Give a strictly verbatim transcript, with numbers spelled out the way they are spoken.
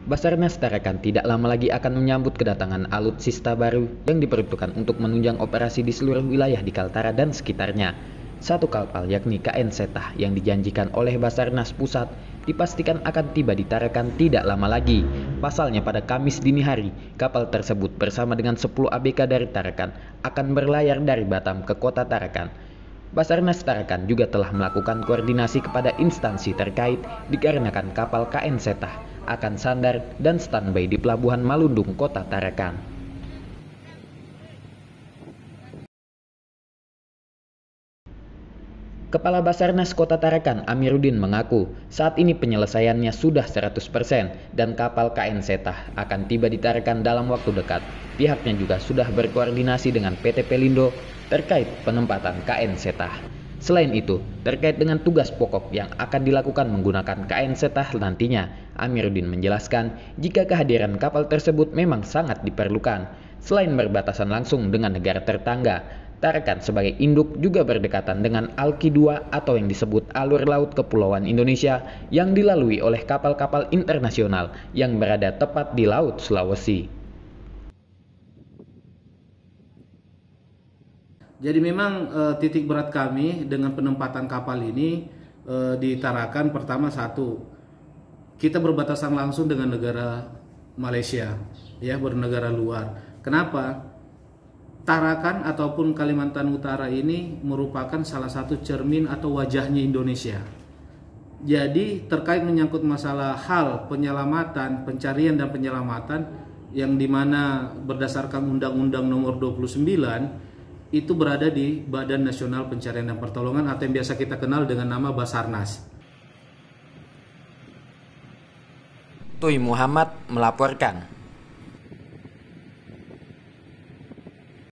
Basarnas Tarakan tidak lama lagi akan menyambut kedatangan alutsista baru yang diperuntukkan untuk menunjang operasi di seluruh wilayah di Kaltara dan sekitarnya. Satu kapal yakni K N Setah yang dijanjikan oleh Basarnas Pusat dipastikan akan tiba di Tarakan tidak lama lagi. Pasalnya pada Kamis dini hari, kapal tersebut bersama dengan sepuluh A B K dari Tarakan akan berlayar dari Batam ke kota Tarakan. Basarnas Tarakan juga telah melakukan koordinasi kepada instansi terkait dikarenakan kapal K N Setah akan sandar dan standby di Pelabuhan Malundung, Kota Tarakan. Kepala Basarnas Kota Tarakan, Amiruddin, mengaku saat ini penyelesaiannya sudah seratus persen dan kapal K N Setah akan tiba di Tarakan dalam waktu dekat. Pihaknya juga sudah berkoordinasi dengan P T Pelindo terkait penempatan K N Setah. Selain itu, terkait dengan tugas pokok yang akan dilakukan menggunakan K N Setah nantinya, Amiruddin menjelaskan jika kehadiran kapal tersebut memang sangat diperlukan. Selain berbatasan langsung dengan negara tetangga, Tarakan sebagai induk juga berdekatan dengan Alki dua atau yang disebut alur laut kepulauan Indonesia yang dilalui oleh kapal-kapal internasional yang berada tepat di Laut Sulawesi. Jadi memang e, titik berat kami dengan penempatan kapal ini e, di Tarakan, pertama satu, kita berbatasan langsung dengan negara Malaysia, ya, bernegara luar. Kenapa? Tarakan ataupun Kalimantan Utara ini merupakan salah satu cermin atau wajahnya Indonesia. Jadi terkait menyangkut masalah hal penyelamatan, pencarian dan penyelamatan yang dimana berdasarkan Undang-Undang Nomor dua puluh sembilan itu berada di Badan Nasional Pencarian dan Pertolongan atau yang biasa kita kenal dengan nama Basarnas. Tuy Muhammad melaporkan.